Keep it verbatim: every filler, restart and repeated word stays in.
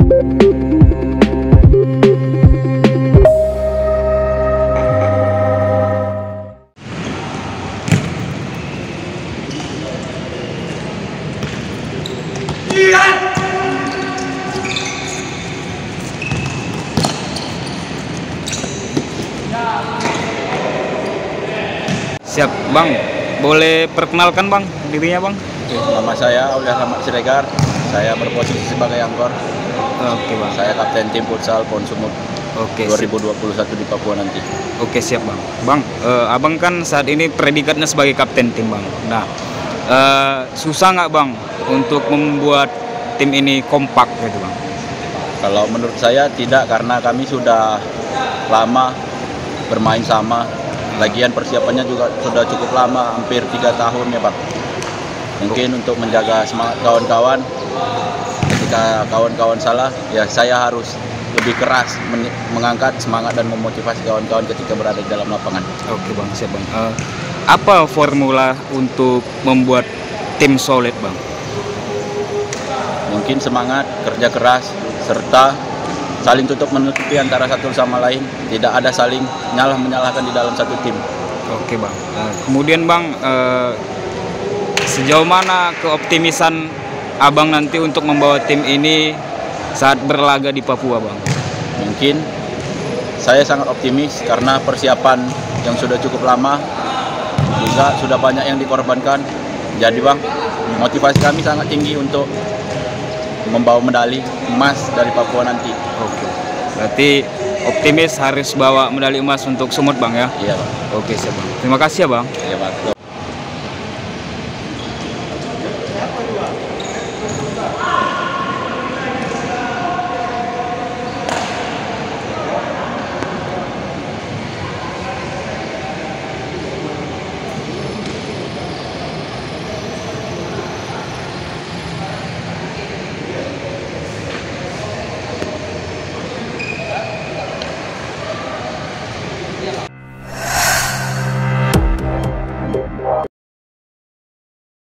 Siap Bang, boleh perkenalkan Bang dirinya Bang? Oke, nama saya Aulia Rahmat Siregar, saya berposisi sebagai angkor. Oke Bang. Saya kapten tim futsal Pon Sumut Oke. dua ribu dua puluh satu di Papua nanti. Oke siap Bang. Bang, eh, Abang kan saat ini predikatnya sebagai kapten tim Bang. Nah, eh, susah nggak Bang untuk membuat tim ini kompak gitu Bang? Kalau menurut saya tidak, karena kami sudah lama bermain sama. Lagian persiapannya juga sudah cukup lama, hampir tiga tahun ya Bang. Mungkin untuk menjaga semangat kawan-kawan, ketika kawan-kawan salah, ya saya harus lebih keras men- mengangkat semangat dan memotivasi kawan-kawan ketika berada di dalam lapangan. Oke Bang, siap Bang. Eh, apa formula untuk membuat tim solid Bang? Mungkin semangat, kerja keras, serta saling tutup menutupi antara satu sama lain. Tidak ada saling nyalah menyalahkan di dalam satu tim. Oke Bang. Eh, kemudian Bang, eh, sejauh mana keoptimisan Abang nanti untuk membawa tim ini saat berlaga di Papua Bang? Mungkin saya sangat optimis karena persiapan yang sudah cukup lama, juga sudah banyak yang dikorbankan. Jadi Bang, motivasi kami sangat tinggi untuk membawa medali emas dari Papua nanti. Oke. Berarti optimis harus bawa medali emas untuk Sumut Bang ya? Iya Bang. Oke siap Bang. Terima kasih ya Bang. Iya Bang.